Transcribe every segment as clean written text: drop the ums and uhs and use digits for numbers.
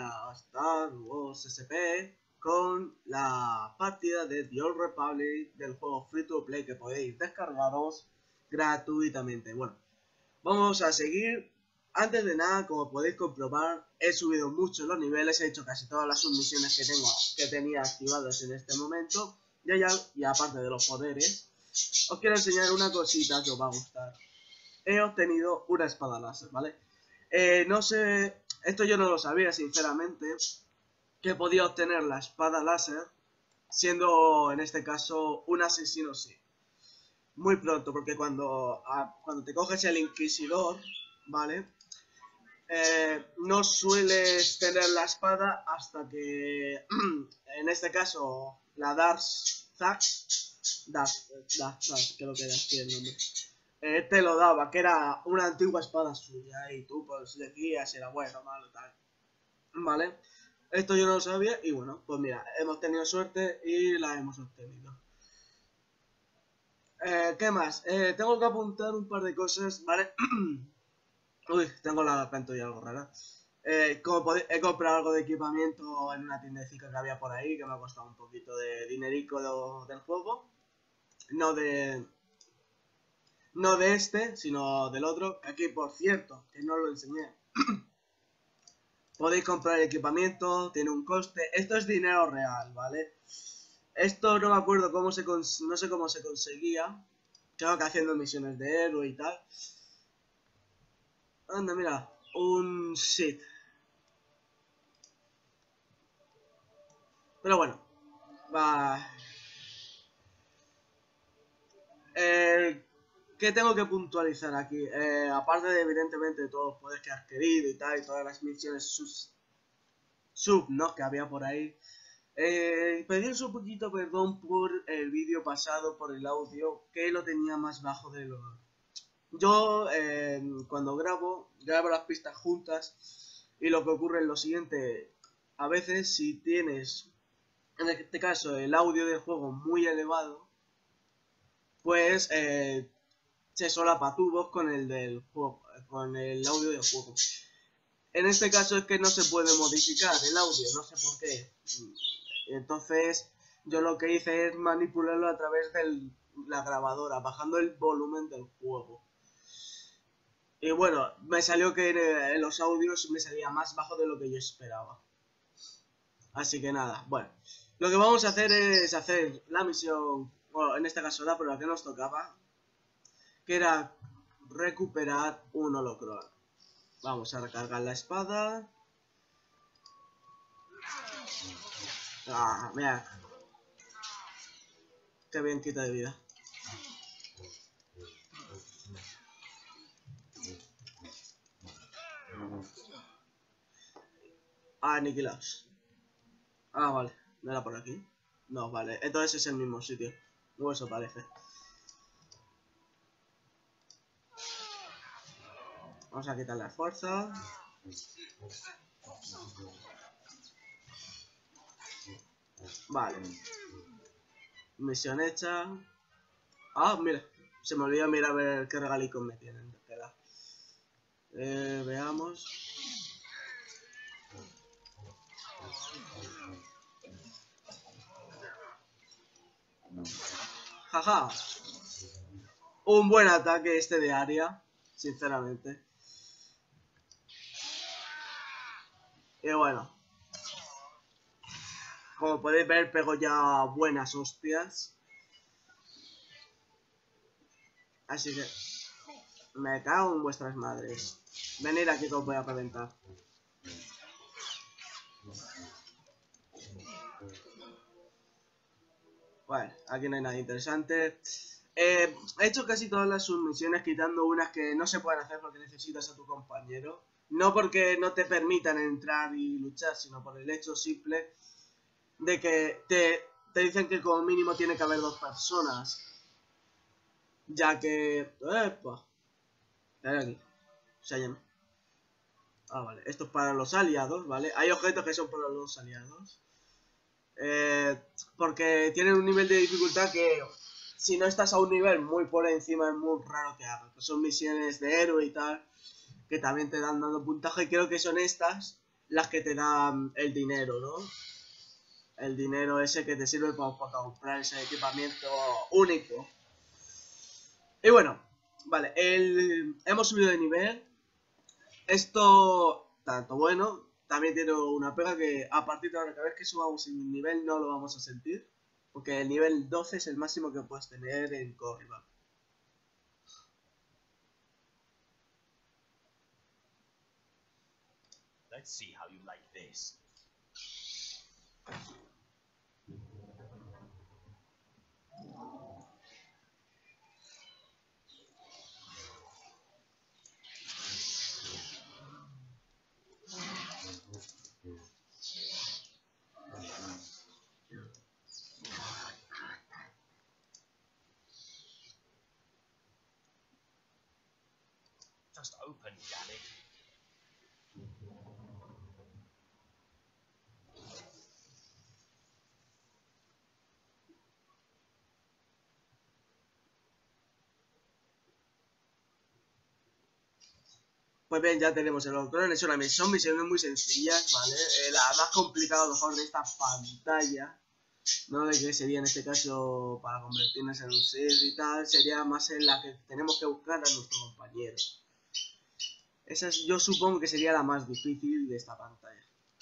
a Star Wars SP con la partida de The Old Republic del juego Free to Play que podéis descargaros gratuitamente. Bueno, vamos a seguir. Antes de nada, como podéis comprobar, he subido mucho los niveles, he hecho casi todas las submisiones que tenía activadas en este momento. Y aparte de los poderes, os quiero enseñar una cosita que os va a gustar. He obtenido una espada láser, ¿vale? No sé, esto yo no lo sabía sinceramente, que podía obtener la espada láser siendo en este caso un asesino, sí. Muy pronto, porque cuando te coges el Inquisidor, ¿vale? No sueles tener la espada hasta que, en este caso, la Dark creo que era así el nombre. Te lo daba, que era una antigua espada suya, y tú pues decías si era bueno o malo, tal. ¿Vale? Esto yo no lo sabía, y bueno, pues mira, hemos tenido suerte y la hemos obtenido. ¿Qué más? Tengo que apuntar un par de cosas, ¿vale? Uy, tengo la garganta ya algo rara. Como he comprado algo de equipamiento en una tiendecita que había por ahí, que me ha costado un poquito de dinerico del juego. No de este, sino del otro. Aquí, por cierto, que no lo enseñé. Podéis comprar equipamiento, tiene un coste. Esto es dinero real, ¿vale? Esto no me acuerdo cómo no sé cómo se conseguía. Creo que haciendo misiones de héroe y tal. Anda, mira, un Sith. Pero bueno, va. ¿Qué tengo que puntualizar aquí? Aparte de evidentemente de todos los poderes que has querido y tal, y todas las misiones ¿no? Que había por ahí. Pediros un poquito perdón por el vídeo pasado, por el audio, que lo tenía más bajo de lo... Yo cuando grabo las pistas juntas, y lo que ocurre es lo siguiente: a veces si tienes, en este caso, el audio del juego muy elevado, pues se solapa tu voz con el del juego, con el audio del juego. En este caso es que no se puede modificar el audio, no sé por qué. Entonces yo lo que hice es manipularlo a través de la grabadora, bajando el volumen del juego. Y bueno, me salió que en los audios me salía más bajo de lo que yo esperaba. Así que nada, bueno. Lo que vamos a hacer es hacer la misión, bueno, en este caso la prueba que nos tocaba, que era recuperar un holocron. Vamos a recargar la espada. Ah, mira. Qué bien quita de vida. Aniquilados. Ah, vale. ¿No era por aquí? No, vale. Entonces es el mismo sitio. O eso parece. Vamos a quitar la fuerza. Vale. Misión hecha. Ah, mira. Se me olvidó mirar a ver qué regalicos me tienen. Espera. Veamos. Jaja. Un buen ataque este de área, sinceramente. Y bueno, como podéis ver, pego ya buenas hostias. Así que me cago en vuestras madres. Venid aquí que os voy a reventar. Bueno, aquí no hay nada interesante. He hecho casi todas las submisiones, quitando unas que no se pueden hacer porque necesitas a tu compañero. No porque no te permitan entrar y luchar, sino por el hecho simple de que te dicen que como mínimo tiene que haber 2 personas. Ya que... ¡Epa! Aquí. Ah, vale. Esto es para los aliados, ¿vale? Hay objetos que son para los aliados. Porque tienen un nivel de dificultad que... Si no estás a un nivel muy por encima es muy raro que hagas. Que son misiones de héroe y tal, que también te dan dando puntaje. Y creo que son estas las que te dan el dinero, ¿no? El dinero ese que te sirve para comprar ese equipamiento único. Y bueno, vale, hemos subido de nivel. Esto, tanto bueno, también tiene una pega que a partir de ahora, cada vez que subamos el nivel no lo vamos a sentir. Porque el nivel 12 es el máximo que puedes tener en Corriban. Let's see how you like this. Just open, damn it. Pues bien, ya tenemos el control. Son misiones muy sencillas, ¿vale? La más complicada, a lo mejor, de esta pantalla, ¿no? De que sería en este caso para convertirnos en un ser y tal, sería más en la que tenemos que buscar a nuestro compañero. Esa yo supongo que sería la más difícil de esta pantalla.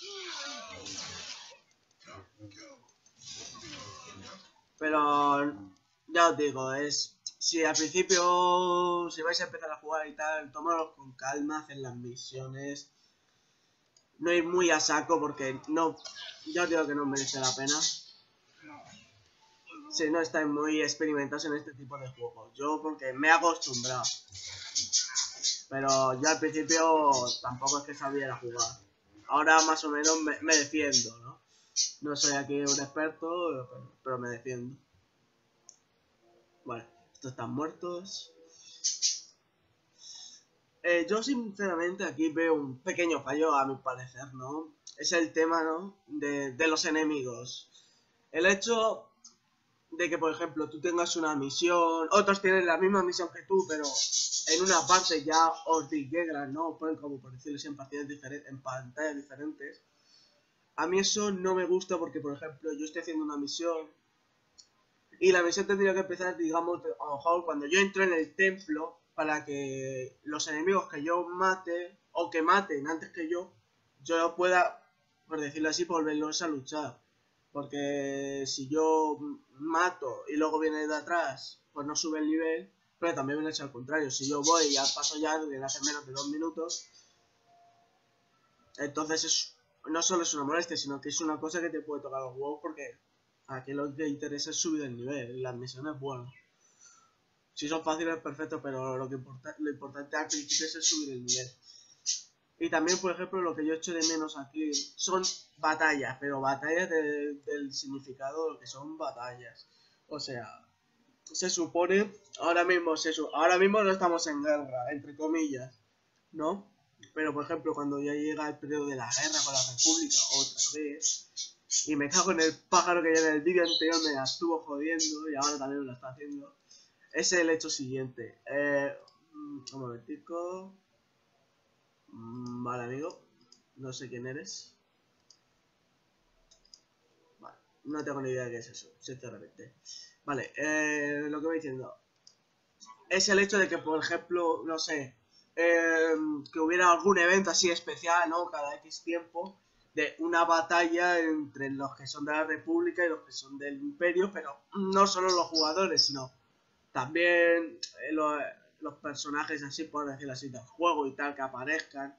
Pero ya os digo, si al principio, si vais a empezar a jugar y tal, tomaros con calma, haced las misiones. No ir muy a saco porque no, ya os digo que no merece la pena. Si no estáis muy experimentados en este tipo de juegos. Yo porque me he acostumbrado. Pero yo al principio tampoco es que sabiera jugar. Ahora más o menos me defiendo, ¿no? No soy aquí un experto, pero me defiendo. Vale, estos están muertos. Yo sinceramente aquí veo un pequeño fallo a mi parecer, ¿no? Es el tema, ¿no? De los enemigos. El hecho de que, por ejemplo, tú tengas una misión, otros tienen la misma misión que tú, pero en una parte ya os integran, ¿no? Os ponen como, por decirlo así, en pantallas diferentes. A mí eso no me gusta porque, por ejemplo, yo estoy haciendo una misión y la misión tendría que empezar, digamos, a lo mejor cuando yo entro en el templo para que los enemigos que yo mate o que maten antes que yo pueda, por decirlo así, volverlos a luchar. Porque si yo mato y luego viene de atrás, pues no sube el nivel, pero también viene al contrario. Si yo voy y al paso ya de hace menos de 2 minutos, entonces no solo es una molestia, sino que es una cosa que te puede tocar los huevos porque aquí lo que interesa es subir el nivel, las misiones, bueno. Si son fáciles, perfecto, pero lo importante al principio es subir el nivel. Y también, por ejemplo, lo que yo echo de menos aquí son batallas, pero batallas del significado que son batallas. O sea, se supone, ahora mismo no estamos en guerra, entre comillas, ¿no? Pero, por ejemplo, cuando ya llega el periodo de la guerra con la República, otra vez, y me cago en el pájaro que ya en el vídeo anterior me la estuvo jodiendo y ahora también me lo está haciendo, es el hecho siguiente. Un momentico. Vale, amigo. No sé quién eres. Vale, no tengo ni idea de qué es eso, sinceramente. Vale, lo que voy diciendo es el hecho de que, por ejemplo, no sé, que hubiera algún evento así especial, ¿no? Cada X tiempo, de una batalla entre los que son de la República y los que son del Imperio, pero no solo los jugadores, sino también los personajes así, por decirlo así, del juego y tal, que aparezcan.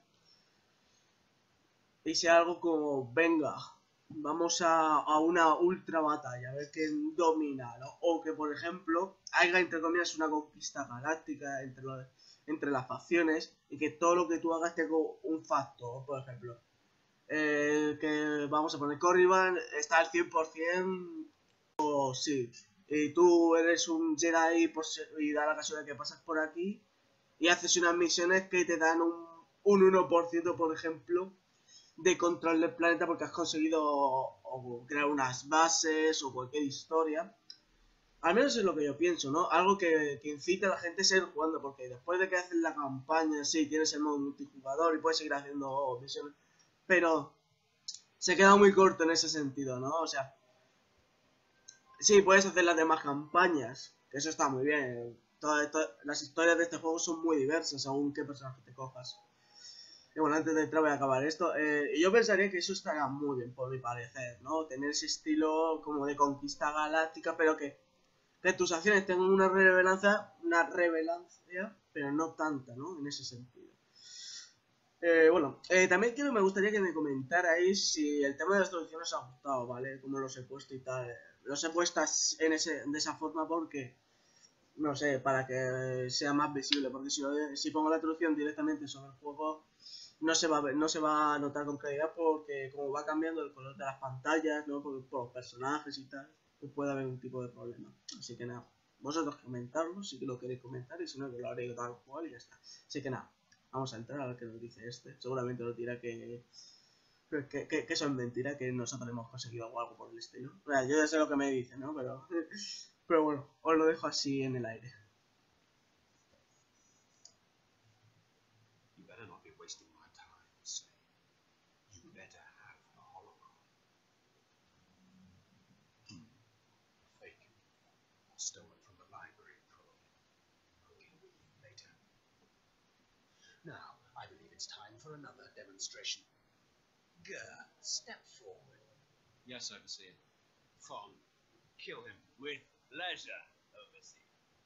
Y sea algo como, venga, vamos a una ultra batalla, a ver quién domina, ¿no? O que, por ejemplo, haya, entre comillas, una conquista galáctica entre las facciones y que todo lo que tú hagas tenga un factor, por ejemplo. Que vamos a poner Corriban está al 100% o sí. Y tú eres un Jedi y da la casualidad que pasas por aquí y haces unas misiones que te dan un 1%, por ejemplo, de control del planeta porque has conseguido o crear unas bases o cualquier historia. Al menos es lo que yo pienso, ¿no? Algo que incite a la gente a seguir jugando, porque después de que haces la campaña, sí, tienes el modo multijugador y puedes seguir haciendo misiones, pero se queda muy corto en ese sentido, ¿no? O sea, sí, puedes hacer las demás campañas, que eso está muy bien. Las historias de este juego son muy diversas según qué personaje te cojas. Y bueno, antes de entrar voy a acabar esto. Yo pensaría que eso estaría muy bien, por mi parecer, ¿no? Tener ese estilo como de conquista galáctica, pero que tus acciones tengan una relevancia, pero no tanta, ¿no? En ese sentido. Bueno, también me gustaría que me comentarais si el tema de las traducciones os ha gustado, ¿vale? Como los he puesto y tal. Los he puesto de esa forma porque, no sé, para que sea más visible. Porque si pongo la traducción directamente sobre el juego, no se va a notar con claridad porque como va cambiando el color de las pantallas, ¿no? Por los personajes y tal, pues puede haber un tipo de problema. Así que nada, vosotros comentadlo si lo queréis comentar y si no, que lo haré tal cual y ya está. Así que nada. Vamos a entrar a ver qué nos dice este. Seguramente nos dirá que eso es mentira, que nosotros hemos conseguido algo por el estilo. Bueno, yo ya sé lo que me dice, ¿no? Pero bueno, os lo dejo así en el aire. You better not be wasting my time, Slade. You better have a holocron. Fake. Stolen from the library, probably. I'll deal with you later. Now, I believe it's time for another demonstration. Gur, step forward. Yes, Overseer. Fon, kill him. With pleasure, Overseer.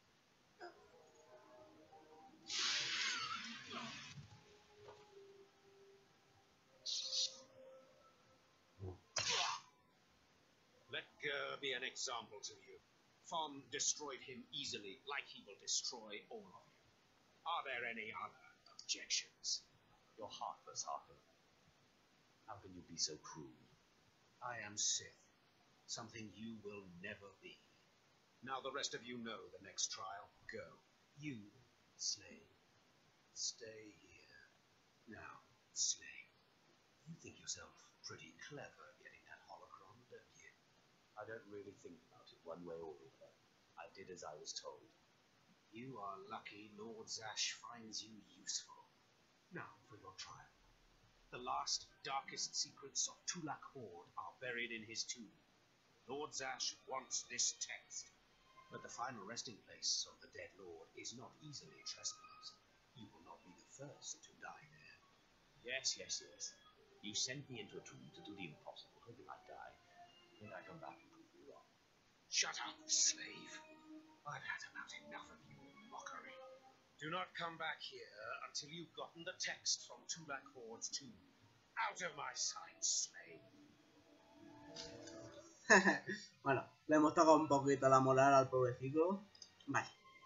Let Gur be an example to you. Fon destroyed him easily, like he will destroy all of you. Are there any other objections? You're heartless, Harker. How can you be so cruel? I am Sith, something you will never be. Now the rest of you know the next trial. Go. You, Slade, stay here. Now, Slade, you think yourself pretty clever getting that holocron, don't you? I don't really think about it one way or the other. I did as I was told. You are lucky Lord Zash finds you useful. Now for your trial. The last, darkest secrets of Tulak Horde are buried in his tomb. Lord Zash wants this text. But the final resting place of the dead lord is not easily trespassed. You will not be the first to die there. Yes. You sent me into a tomb to do the impossible, hoping I'd die. Then I come back and prove you wrong. Shut up, slave. I've had about enough of your mockery. Do not come back here until you've gotten the text from Tulak Horde's tomb. Out of my sight, slave. Bueno, le hemos tocado un poquito la moral al pobrecito. Vale.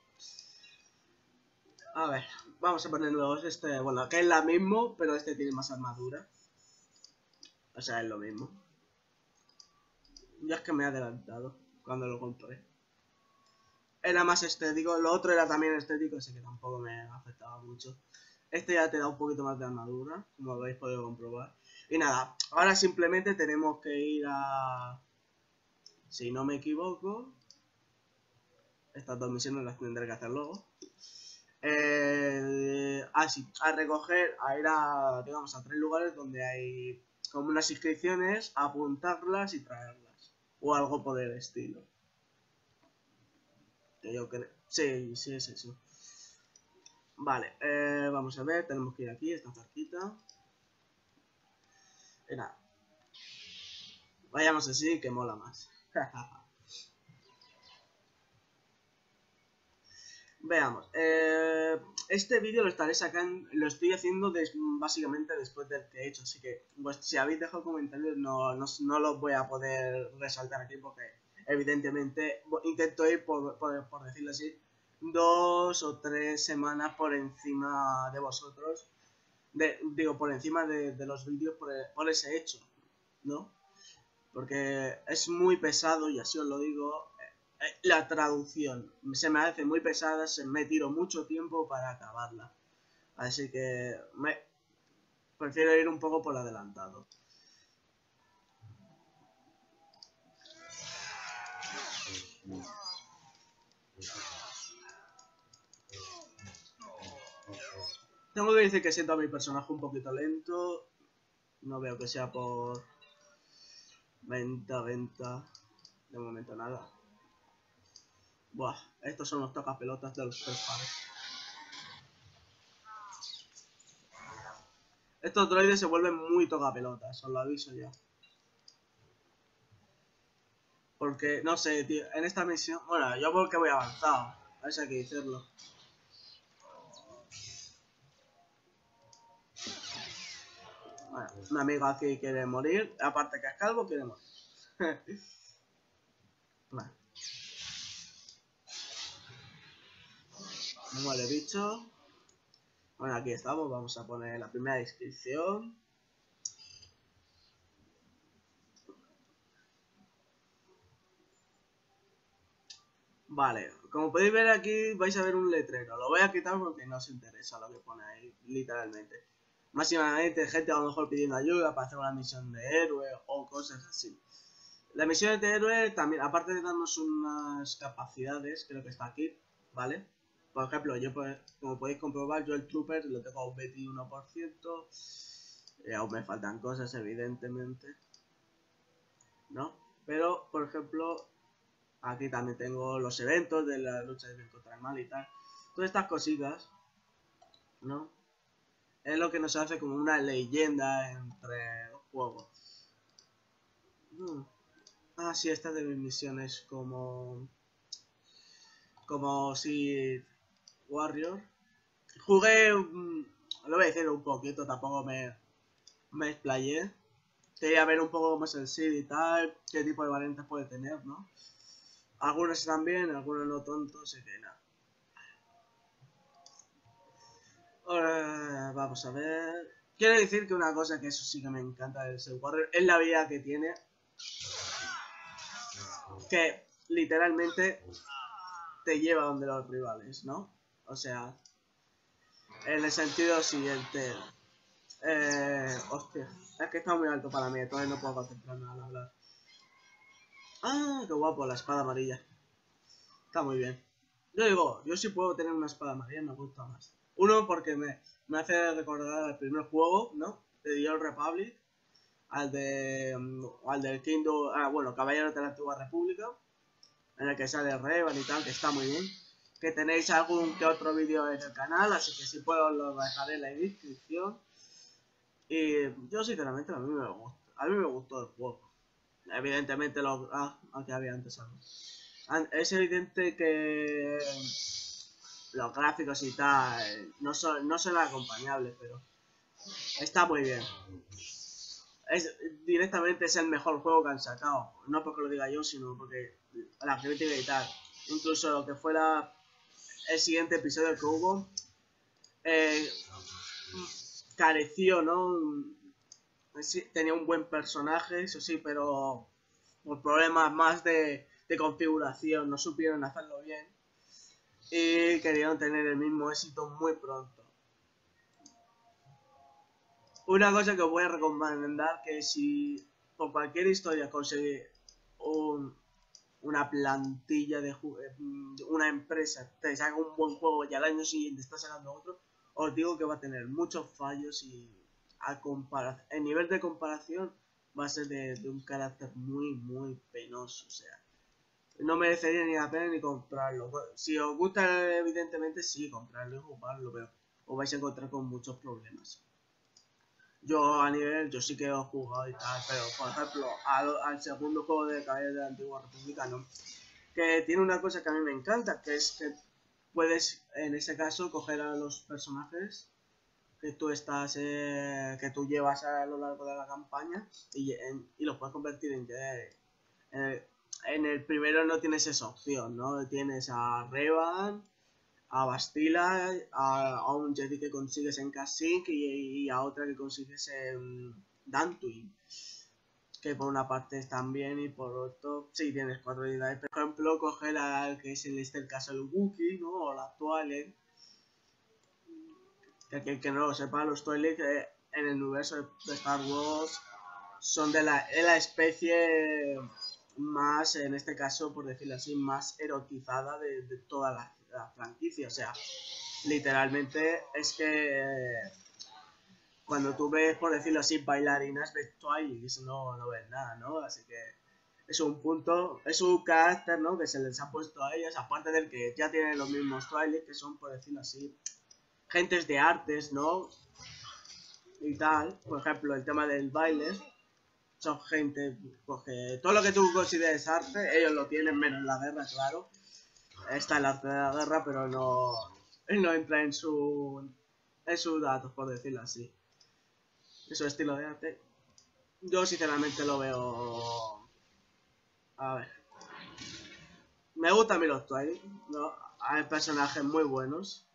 A ver, vamos a poner luego este, bueno, que es la mismo, pero este tiene más armadura. O sea, es lo mismo. Yo es que me he adelantado cuando lo compré. Era más estético, lo otro era también estético, así que tampoco me afectaba mucho. Este ya te da un poquito más de armadura, como habéis podido comprobar. Y nada, ahora simplemente tenemos que ir a... Si no me equivoco... Estas dos misiones las tendré que hacer luego. Sí, a recoger, a ir a, digamos, a 3 lugares donde hay como unas inscripciones, apuntarlas y traerlas. O algo por el estilo. Que yo creo... Sí, es eso. Vale, vamos a ver, tenemos que ir aquí, está cerquita. Y nada. Vayamos así, que mola más. Veamos, este vídeo lo estaré sacando, lo estoy haciendo básicamente después del que he hecho, así que pues, si habéis dejado comentarios no los voy a poder resaltar aquí porque evidentemente intento ir, por decirlo así, 2 o 3 semanas por encima de vosotros, digo, por encima de los vídeos por ese hecho, ¿no? Porque es muy pesado y así os lo digo. La traducción se me hace muy pesada, me tiro mucho tiempo para acabarla. Así que prefiero ir un poco por adelantado. Tengo que decir que siento a mi personaje un poquito lento. No veo que sea por venta. De momento nada. Buah, estos son los tocapelotas de los 3 pares. Estos droides se vuelven muy tocapelotas, os lo aviso ya. Porque, no sé, tío, en esta misión... Bueno, yo porque voy avanzado. A ver si hay que decirlo. Bueno, un amigo aquí quiere morir. Aparte que es calvo, quiere morir. Vale. Muere bicho. Bueno, aquí estamos. Vamos a poner la primera descripción. Vale, como podéis ver aquí vais a ver un letrero. Lo voy a quitar porque no os interesa lo que pone ahí, literalmente. Máximamente gente a lo mejor pidiendo ayuda para hacer una misión de héroe o cosas así. La misión de héroe también, aparte de darnos unas capacidades, creo que está aquí, ¿vale? Por ejemplo, yo como podéis comprobar, yo el Trooper lo tengo a un 21%. Aún me faltan cosas, evidentemente, ¿no? Pero, por ejemplo, aquí también tengo los eventos de la lucha de bien contra el mal y tal. Todas estas cositas, ¿no? Es lo que nos hace como una leyenda entre los juegos. Ah, sí, esta de mis misiones como si Warrior. Jugué, lo voy a decir un poquito, tampoco me explayé. Quería ver un poco cómo es el SID y tal, qué tipo de variantes puede tener, ¿no? Algunos están bien, algunos no tontos, así que nada. Ahora, vamos a ver. Quiero decir que una cosa que eso sí que me encanta del Soul Warrior es la vida que tiene. Que literalmente te lleva donde los rivales, ¿no? O sea, en el sentido siguiente. Hostia, es que está muy alto para mí, entonces no puedo concentrarme al hablar. Ah, qué guapo, la espada amarilla. Está muy bien. Yo digo, yo sí puedo tener una espada amarilla, me gusta más. Uno, porque me hace recordar al primer juego, ¿no? De The Old Republic. Al del Kingdom, bueno, Caballeros de la Antigua República. En el que sale Revan y tal, que está muy bien. Que tenéis algún que otro vídeo en el canal, así que si puedo lo dejaré en la descripción. Y yo sinceramente a mí me gustó el juego. Evidentemente aunque había antes algo. Es evidente que los gráficos y tal no son acompañables, pero está muy bien. Directamente es el mejor juego que han sacado. No porque lo diga yo, sino porque la crítica y tal. Incluso lo que fue el siguiente episodio que hubo careció, ¿no? Tenía un buen personaje, eso sí, pero por problemas más de configuración no supieron hacerlo bien y querían tener el mismo éxito muy pronto. Una cosa que os voy a recomendar, que si por cualquier historia conseguís una plantilla de una empresa te saca un buen juego y al año siguiente está sacando otro, os digo que va a tener muchos fallos y el nivel de comparación va a ser de un carácter muy penoso, o sea, no merecería ni la pena ni comprarlo. Si os gusta, evidentemente sí, comprarlo y jugarlo, pero os vais a encontrar con muchos problemas. Yo sí que he jugado y tal, pero por ejemplo, al segundo juego de Caballeros de la Antigua República, no. Que tiene una cosa que a mí me encanta, que es que puedes, en ese caso, coger a los personajes que tú llevas a lo largo de la campaña y los puedes convertir en Jedi. En el primero no tienes esa opción, ¿no? Tienes a Revan, a Bastila, a un Jedi que consigues en Kashyyyk y a otra que consigues en Dantooine. Que por una parte están bien y por otro sí tienes 4 Jedi. Por ejemplo, coger al que es en este caso el Wookiee, ¿no? O la Twi'lek. Que no lo sepa, los Twi'lek en el universo de Star Wars son de la especie más, en este caso, por decirlo así, más erotizada de toda la franquicia. O sea, literalmente es que cuando tú ves, por decirlo así, bailarinas, ves Twilight y eso no ves nada, ¿no? Así que es un punto, es un carácter, ¿no? Que se les ha puesto a ellas, aparte del que ya tienen los mismos Twilight, que son, por decirlo así, gentes de artes, ¿no? Y tal, por ejemplo, el tema del baile, son gente, porque todo lo que tú consideres arte, ellos lo tienen, menos la guerra, claro. Está el arte de la guerra, pero no entra en sus datos, por decirlo así. En su estilo de arte. Yo sinceramente lo veo... A ver. Me gustan a mí los Twilight, ¿no? Hay personajes muy buenos.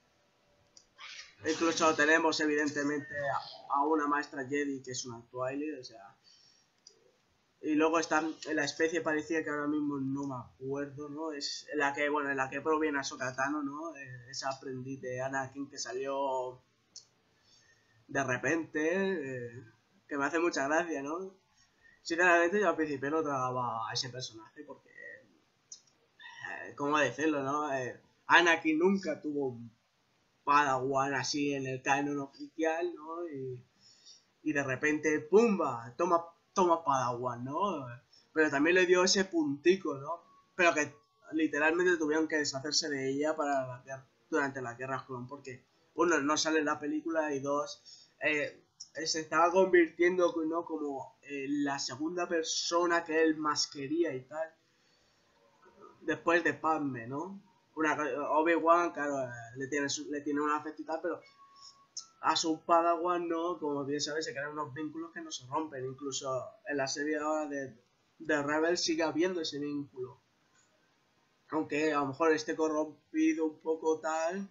Incluso tenemos evidentemente a una maestra Jedi que es una Twilight, o sea... Y luego está la especie parecida que ahora mismo no me acuerdo, ¿no? Es la que, bueno, en la que proviene Ahsoka Tano, ¿no? Esa aprendiz de Anakin que salió de repente, que me hace mucha gracia, ¿no? Sinceramente yo al principio no tragaba a ese personaje porque, ¿cómo decirlo, no? Anakin nunca tuvo un Padawan así en el canon oficial, ¿no? Y de repente, ¡pumba! Toma Padawan, ¿no? Pero también le dio ese puntico, ¿no? Pero que literalmente tuvieron que deshacerse de ella durante la Guerra Clon, porque uno, no sale en la película y dos, se estaba convirtiendo, ¿no? Como la segunda persona que él más quería y tal, después de Padme, ¿no? Obi-Wan, claro, le tiene un afecto y tal, pero a su Padawan no, como bien sabes, se crean unos vínculos que no se rompen. Incluso en la serie ahora de Rebels sigue habiendo ese vínculo. Aunque a lo mejor esté corrompido un poco tal,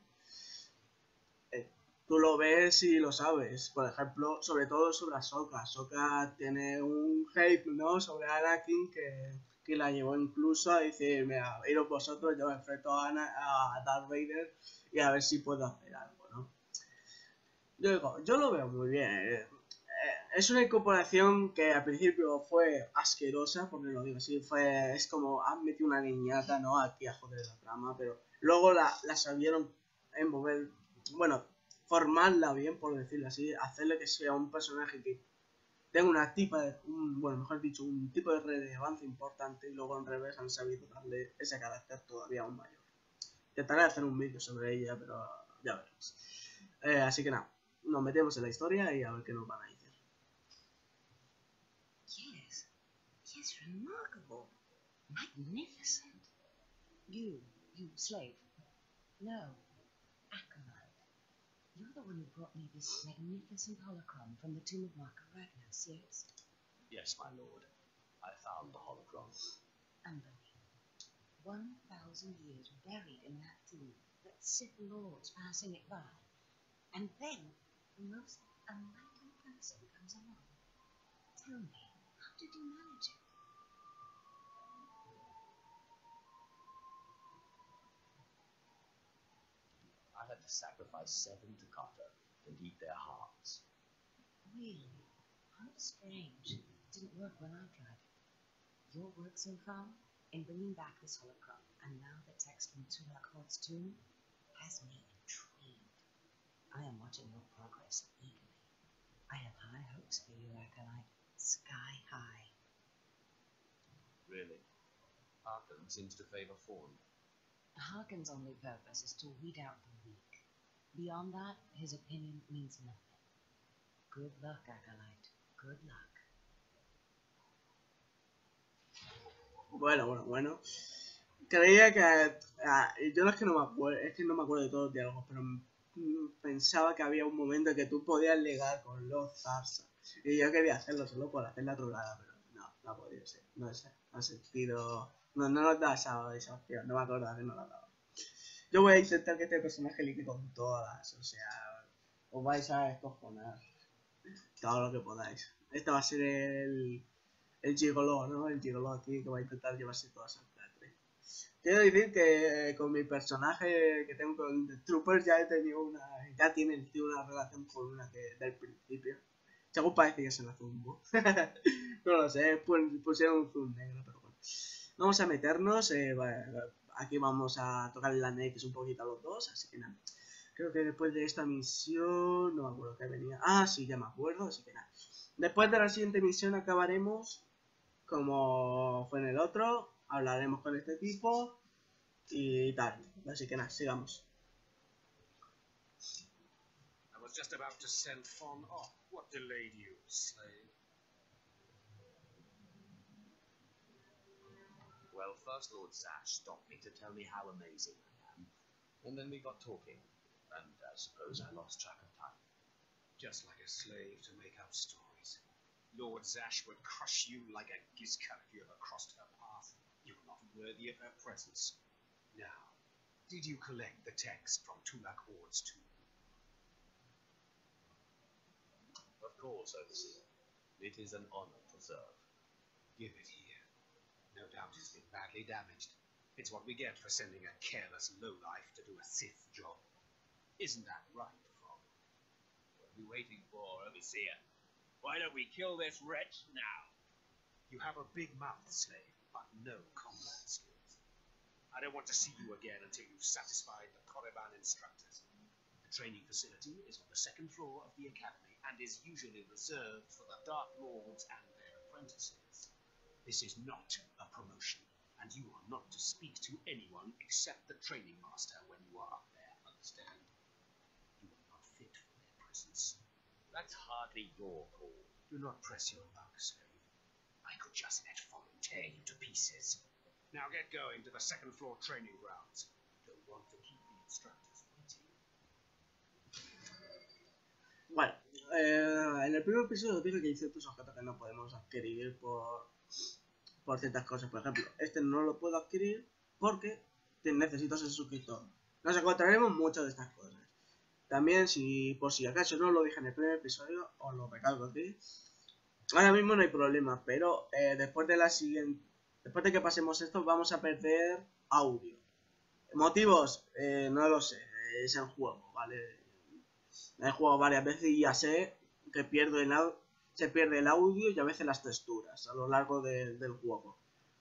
tú lo ves y lo sabes. Por ejemplo, sobre todo sobre Ahsoka. Ahsoka tiene un hate, ¿no? Sobre Anakin que la llevó incluso a decir, mira, iros vosotros, yo me enfrento a Darth Vader y a ver si puedo hacer algo, ¿no? Yo lo veo muy bien. Es una incorporación que al principio fue asquerosa, porque lo digo así, es como han metido una niñata, ¿no? Aquí a joder la trama, pero luego la sabieron envolver, bueno, formarla bien, por decirlo así, hacerle que sea un personaje que tenga bueno, mejor dicho, un tipo de relevancia importante y luego en revés han sabido darle ese carácter todavía aún mayor. Intentaré hacer un vídeo sobre ella, pero ya veremos. Así que nada, nos metemos en la historia y a ver qué nos van a decir. Yes, remarkable. Magnificent. You slave. No, Acolyte. You're the one who brought me this magnificent holocron from the tomb of Marka Ragnos, yes? Yes, my lord. I found the holocron. Unbelievable. 1,000 years buried in that tomb, but Sith Lords passing it by. And then the most unlikely person comes along. Tell me, how did you manage it? I had to sacrifice 7 Takata and eat their hearts. Really? How strange. It didn't work when I tried it. Your work so far in bringing back this holocron, and now the text from Tulak Hort's tomb, has me intrigued. I am watching your progress eagerly. I have high hopes for you, Acolyte. Sky high. Really? Harkin seems to favor form. Harkin's only purpose is to weed out the weak. Beyond that, his opinion means nothing. Good luck, Acolyte. Good luck. Bueno. Creía que... yo es que no me acuerdo de todos los diálogos, pero pensaba que había un momento en que tú podías ligar con los Zarsa. Y yo quería hacerlo solo por hacer la trollada, pero no ha podido ser. No sé, no ha sentido... No nos da esa opción, no me acuerdo que no la daba. Yo voy a intentar que este personaje ligue con todas, o sea, os vais a escojonar todo lo que podáis. Este va a ser el gigolo, ¿no? El gigolo aquí que va a intentar llevarse todas al teatro. Quiero decir que con mi personaje que tengo con The Troopers ya tiene el tío una relación con una del principio. Según parece que se la zumbo. No lo sé, pusieron un zoom negro, pero bueno. Vamos a meternos, aquí vamos a tocar la neck un poquito a los dos, así que nada. Creo que después de esta misión... No me acuerdo qué venía. Ah, sí, ya me acuerdo, así que nada. Después de la siguiente misión acabaremos como fue en el otro. Hablaremos con este tipo y tal. Así que nada, sigamos. I was just about to send Fon off. What delayed you, slave? Well, first Lord Zash stopped me to tell me how amazing I am, and then we got talking, and I suppose I lost track of time. Just like a slave to make up stories. Lord Zash would crush you like a gizka if you ever crossed her path. You're not worthy of her presence. Now, did you collect the text from Tulak Horde's tomb? Of course, Overseer. It is an honor to serve. Give it here. No doubt it's been badly damaged. It's what we get for sending a careless lowlife to do a Sith job. Isn't that right, Frog? What are we waiting for, Overseer? Why don't we kill this wretch now? You have a big mouth, slave, but no combat skills. I don't want to see you again until you've satisfied the Korriban instructors. The training facility is on the second floor of the academy and is usually reserved for the Dark Lords and their apprentices. This is not a promotion, and you are not to speak to anyone except the training master when you are up there, understand? You are not fit for their presence. That's hardly your call. Do not press your luck, slave. I could just let Fon tear you to pieces. Now get going to the second floor training grounds. Don't want to keep the instructors waiting. Bueno, en el primer episodio dije que hay ciertos objetos que no podemos adquirir por ciertas cosas. Por ejemplo, este no lo puedo adquirir porque necesito ser suscriptor. Nos encontraremos muchas de estas cosas. También, si por si acaso no lo dije en el primer episodio, os lo recalco aquí. Ahora mismo no hay problema, pero después de que pasemos esto, vamos a perder audio. ¿Motivos? No lo sé, es el juego, ¿vale? He jugado varias veces y ya sé que se pierde el audio y a veces las texturas a lo largo del juego.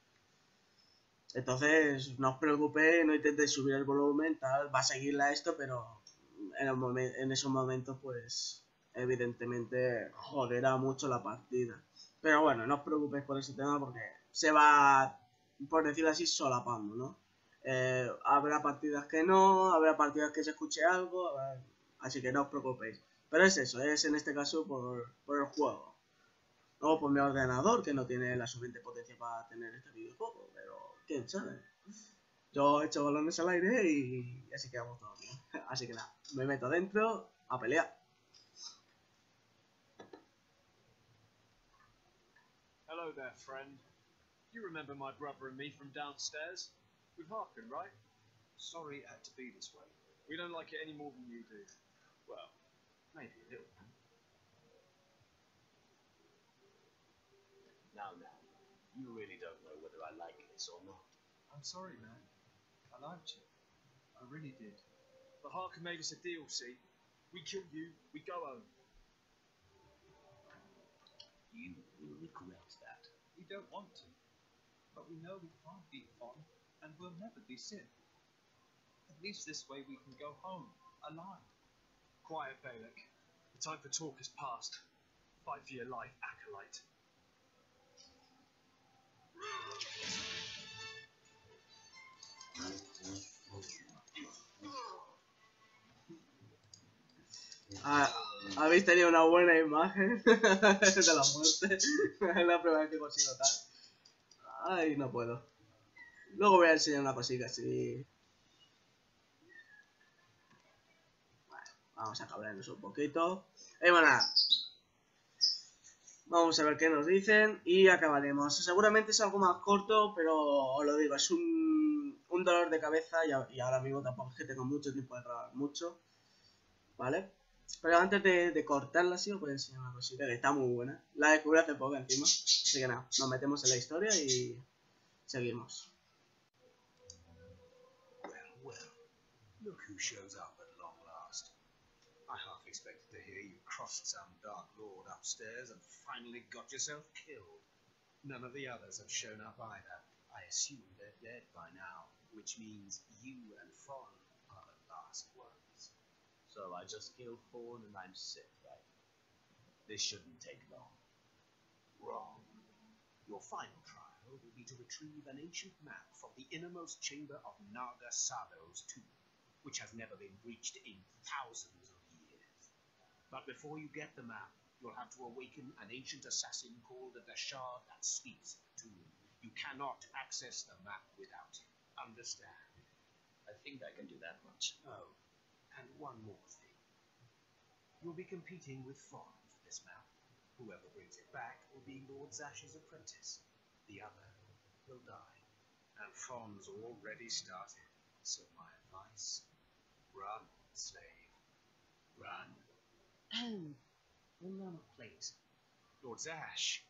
Entonces, no os preocupéis, no intentéis subir el volumen, tal, va a seguirla esto, pero en esos momentos, pues, evidentemente joderá mucho la partida. Pero bueno, no os preocupéis por ese tema porque se va, por decirlo así, solapando, ¿no? Habrá partidas que no, habrá partidas que se escuche algo, así que no os preocupéis. Pero es eso, es en este caso por el juego. O por mi ordenador, que no tiene la suficiente potencia para tener este videojuego, pero quién sabe. Yo he hecho balones al aire y así quedamos todos bien. Así que nada, me meto dentro a pelear. Hello there, friend. You remember my brother and me from downstairs? With Harkin, right? Sorry it had to be this way. We don't like it any more than you do. Well, maybe a little. Now, you really don't know whether I like this or not. I'm sorry, man. I liked you. I really did. But Harkin made us a deal, see? We kill you, we go home. You will regret that. We don't want to. But we know we can't beat Fon, and we'll never be Sith. At least this way we can go home, alive. Quiet, Balak. The time for talk is past. Fight for your life, Acolyte. Habéis tenido una buena imagen de la muerte. Es la primera vez que consigo tal. Ay, no puedo. Luego voy a enseñar una cosita así. Bueno, vamos a cabrearnos un poquito. Y bueno, nada. Vamos a ver qué nos dicen y acabaremos. Seguramente es algo más corto, pero os lo digo, es un dolor de cabeza y ahora mismo tampoco es que tengo mucho tiempo de grabar mucho. ¿Vale? Pero antes de cortarla, sí os voy a enseñar una cosita que está muy buena. La descubrí hace poco encima. Así que nada, nos metemos en la historia y seguimos. Well, look who shows up at long last. I half expected to hear you crossed some Dark Lord upstairs and finally got yourself killed. None of the others have shown up either. I assume they're dead by now, which means you and Fon are the last ones. So I just kill Fawn and I'm set, right? This shouldn't take long. Wrong. Your final trial will be to retrieve an ancient map from the innermost chamber of Naga Sado's tomb, which has never been breached in thousands of years. But before you get the map, you'll have to awaken an ancient assassin called the Shard that sweeps the tomb. You cannot access the map without it. Understand? I think I can do that much. Oh, and one more thing. You'll be competing with Fawn for this map. Whoever brings it back will be Lord Zash's apprentice. The other will die. And Fawn's already started. So my advice, run, slave. Run. Oh, one moment, please. Lord Zash,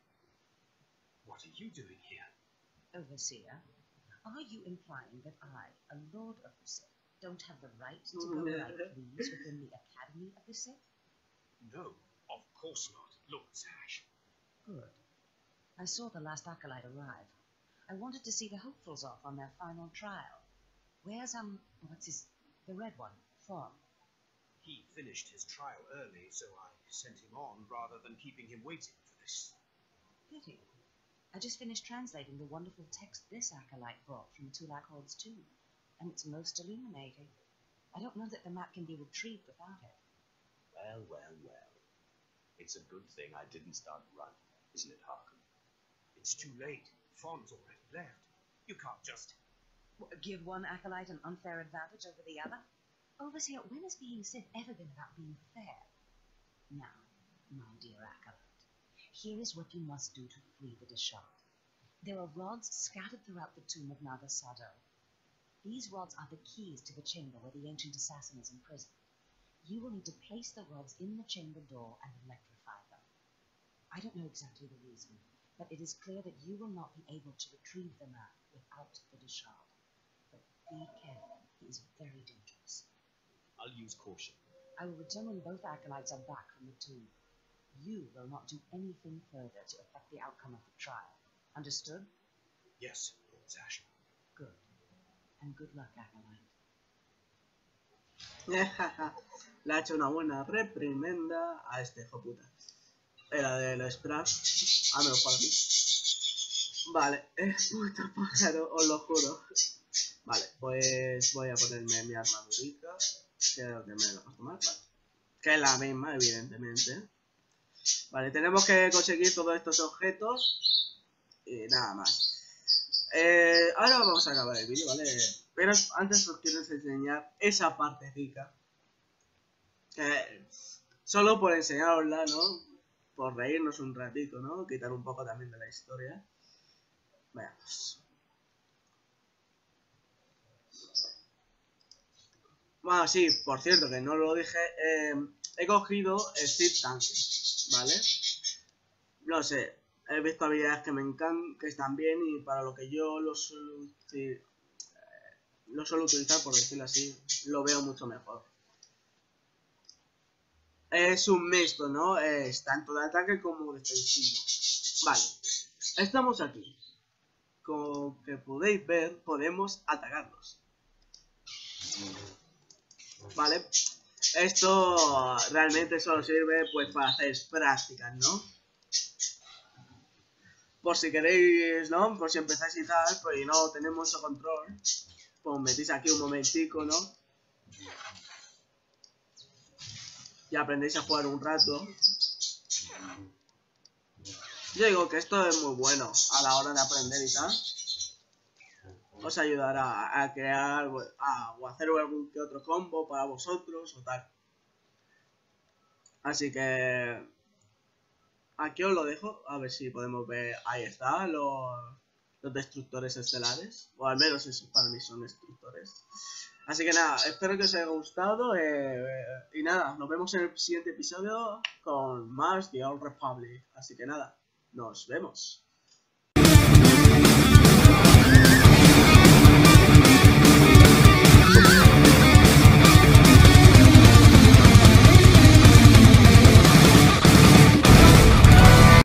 what are you doing here? Overseer, are you implying that I, a Lord of the Sith, don't have the right to go where I please within the Academy of the Sith? No, of course not, Lord Zash. Good. I saw the last acolyte arrive. I wanted to see the hopefuls off on their final trial. Where's, the red one, Fawn? He finished his trial early, so I sent him on rather than keeping him waiting for this. Pity. I just finished translating the wonderful text this acolyte brought from Tulak Hord's tomb, and it's most illuminating. I don't know that the map can be retrieved without it. Well, well, well. It's a good thing I didn't start running, isn't it, Harkin? It's too late. Fawn's already left. You can't just... Give one acolyte an unfair advantage over the other? Overseer, when has being Sith ever been about being fair? Now, my dear acolyte, here is what you must do to free the Deshard. There are rods scattered throughout the tomb of Naga Sado. These rods are the keys to the chamber where the ancient assassin is imprisoned. You will need to place the rods in the chamber door and electrify them. I don't know exactly the reason, but it is clear that you will not be able to retrieve the map without the Deshard. But be careful, he is very dangerous. I'll use caution. I will return when both acolytes are back from the tomb. You will not do anything further to affect the outcome of the trial. Understood? Yes, Lord Zash. Good. And good luck, acolyte. Le ha hecho una buena reprimenda a este hijo puta. Era de lo esperar. A menos para mí. Vale, puto pájaro, os lo juro. Vale, pues voy a ponerme mi armadurita. Creo que me la puedo tomar, vale. Que es la misma, evidentemente. Vale, tenemos que conseguir todos estos objetos. Y nada más. Ahora vamos a acabar el vídeo, ¿vale? Pero antes os quiero enseñar esa parte rica. Solo por enseñarosla, ¿no? Por reírnos un ratito, ¿no? Quitar un poco también de la historia. Veamos. Bueno, sí, por cierto, que no lo dije. He cogido Steve Tanque, ¿vale? No sé, he visto habilidades que me encantan, que están bien y para lo que yo lo suelo utilizar, por decirlo así, lo veo mucho mejor. Es un mixto, ¿no? Es tanto de ataque como defensivo. Vale, estamos aquí. Como que podéis ver, podemos atacarlos. Vale, esto realmente solo sirve pues para hacer prácticas, ¿no? Por si queréis, ¿no? Por si empezáis y tal, pues y no tenéis mucho control, pues metéis aquí un momentico, ¿no? Y aprendéis a jugar un rato. Yo digo que esto es muy bueno a la hora de aprender y tal. Os ayudará a crear o hacer algún que otro combo para vosotros o tal. Así que aquí os lo dejo, a ver si podemos ver. Ahí está, los destructores estelares, o al menos esos para mí son destructores. Así que nada, espero que os haya gustado y nada, nos vemos en el siguiente episodio con más The Old Republic. Así que nada, nos vemos.